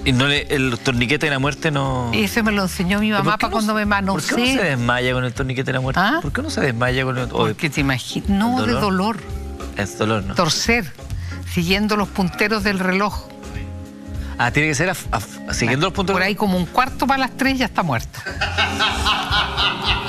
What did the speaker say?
¿Y no el torniquete de la muerte no...? Ese me lo enseñó mi mamá para cuando me manoseé. ¿Por qué no se desmaya con el torniquete de la muerte? ¿Ah? ¿Por qué no se desmaya con el...? Porque te imaginas... No, de dolor. Es dolor, ¿no? Torcer, siguiendo los punteros del reloj. Ah, tiene que ser siguiendo los punteros. Por ahí como un cuarto para las 3 ya está muerto.